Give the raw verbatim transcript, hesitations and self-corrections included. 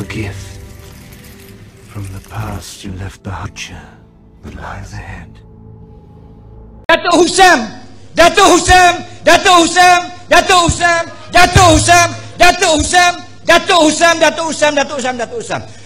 Forgive. From the past you left the future that lies ahead. Datuk Husam, Datuk Husam, Datuk Husam, Datuk Husam, Datuk Husam, Datuk Husam, Datuk Husam, Datuk Husam, Datuk Husam, Datuk Husam.